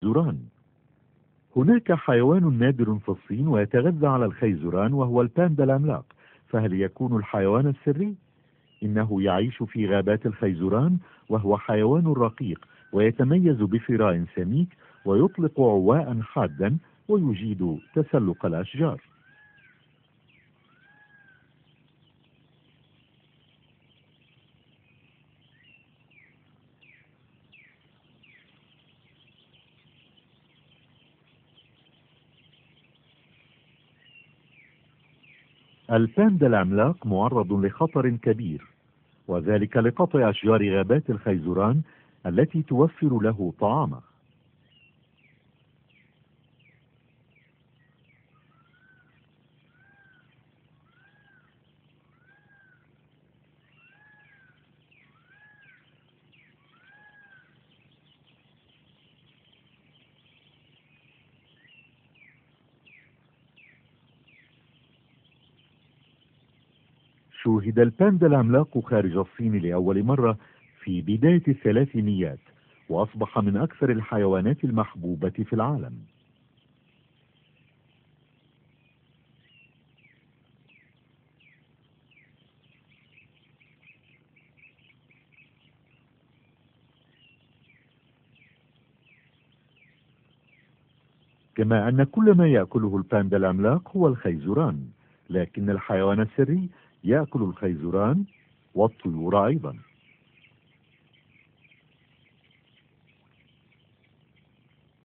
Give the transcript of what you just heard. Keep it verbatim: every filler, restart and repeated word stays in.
الخيزران. هناك حيوان نادر في الصين ويتغذى على الخيزران وهو الباندا العملاق، فهل يكون الحيوان السري؟ إنه يعيش في غابات الخيزران، وهو حيوان رقيق ويتميز بفراء سميك ويطلق عواء حادا ويجيد تسلق الأشجار. الباندا العملاق معرض لخطر كبير، وذلك لقطع أشجار غابات الخيزران التي توفر له طعامه. شوهد الباندا العملاق خارج الصين لأول مرة في بداية الثلاثينيات، وأصبح من أكثر الحيوانات المحبوبة في العالم. كما أن كل ما يأكله الباندا العملاق هو الخيزران، لكن الحيوان السري يأكل الخيزران والطيور أيضا.